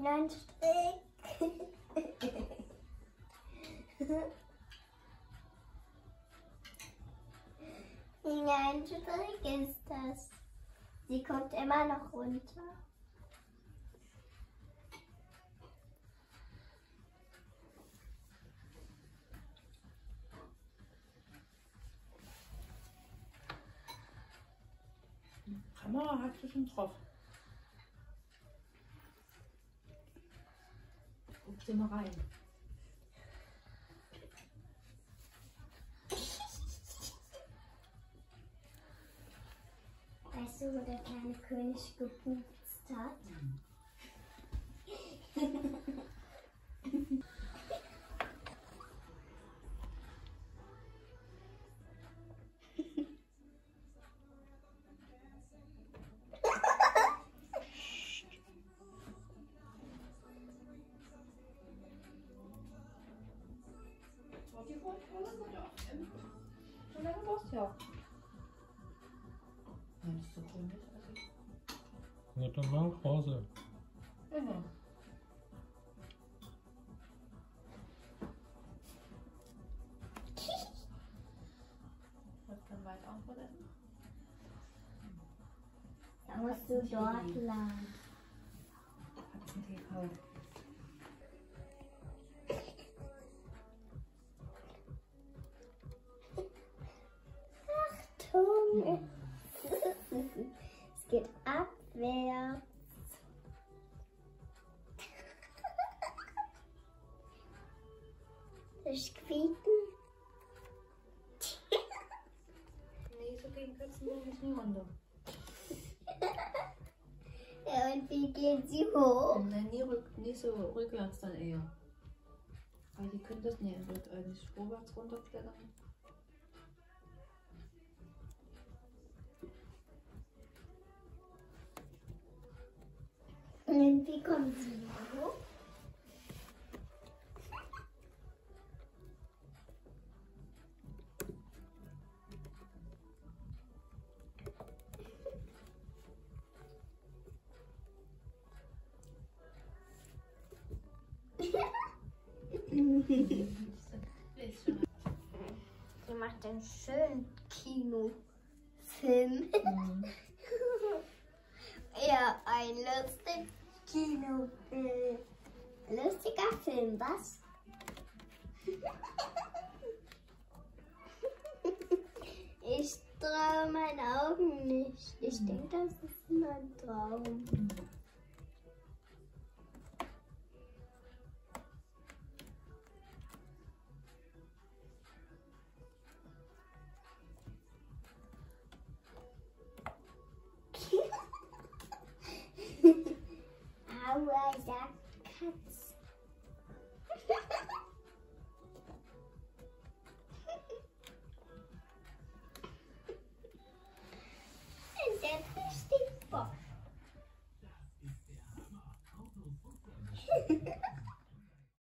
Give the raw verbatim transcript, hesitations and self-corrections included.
Nein, Strick. Nein, Strick ist das. Sie kommt immer noch runter. Kamera hast du schon drauf. Guck sie mal rein. Weißt du, wo der kleine König gepupst hat? So lange war's ja. Nein, das ist so cool. Ja, dann mach Pause. Ja. Was kann weit aufverletzen? Da musst du dort lang. Hat's einen Tee kalt. Achtung! Es geht abwärts. Das Quieken. Nee, so gehen Katzen nämlich nie runter. Ja, und wie gehen sie hoch? Nein, nie, rück, nie so rückwärts dann eher. Weil die können das nicht, wird eigentlich vorwärts runterklettern. Und wie kommen sie hoch? Sie macht einen schönen Kinofilm. Mhm. Ja, ein lustiger Kinofilm. Lustiger Film, was? Ich traue meinen Augen nicht. Ich denke, das ist nur ein Traum. Aua, sagt Katz. Der hat richtig Bock.